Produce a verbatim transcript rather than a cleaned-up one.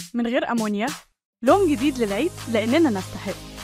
من غير أمونيا، لون جديد للعيد لأننا نستحق.